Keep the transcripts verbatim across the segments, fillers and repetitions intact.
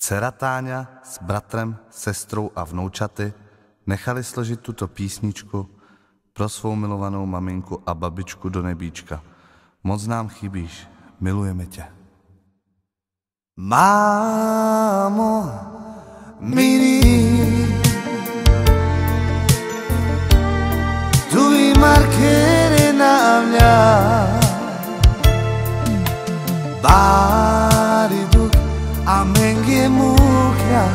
Dcera Táňa s bratrem, sestrou a vnoučaty nechali složit tuto písničku pro svou milovanou maminku a babičku do nebíčka. Moc nám chybíš, milujeme tě. Mámo, milý, tvůj markéry na mě, báry duk a menge mukra,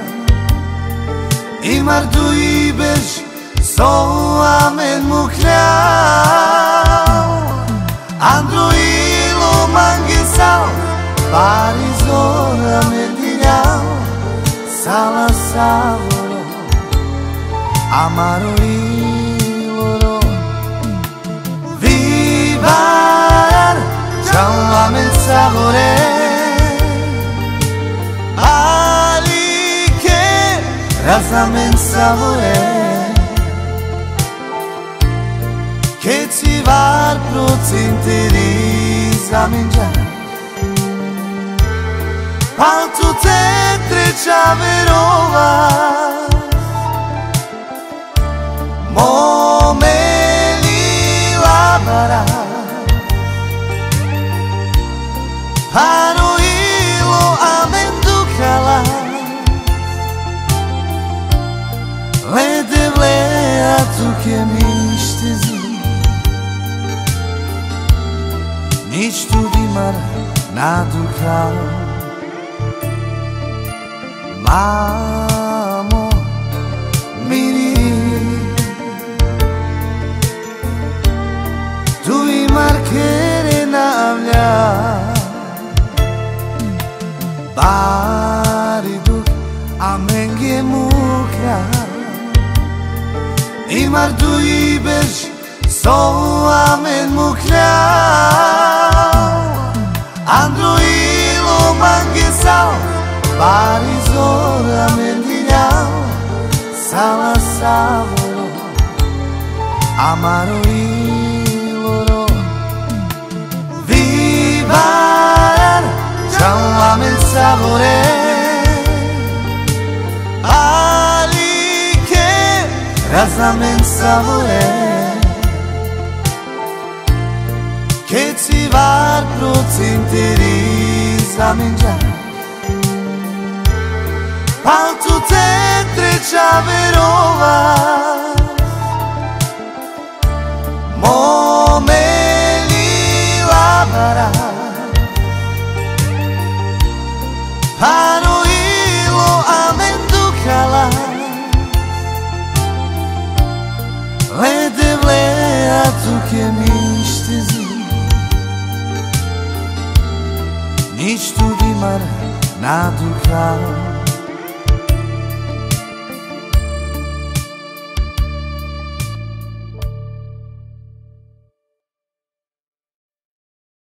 i mardují bež, jsou a men mukra, androilo mangesal, báry zora mendiňal, sala savoro, amaro iloro, vivar, chamamen savore, alike, razamen savore, che ci var procinteri zaminja. Al tu te treća verova, momeli labara, pano ilo amendukala, ledevle a tu ke mištezi, nič tu dimar nadukal. Mámo, milý, tvůj markéry na mě, báry duk a menge mukra, i mardují bež, jsou a men mukra, androilo mangesal, báry zora mendiňal, sala savoro, amaro iloro, vivar, chamamen savore, alike, razamen savore, che ci var procinteri zaminja. Al tu te treća verova, momeli labara, pano ilo amendukala, ledevle a tu ke mištezi, nič tu dimar nadukal.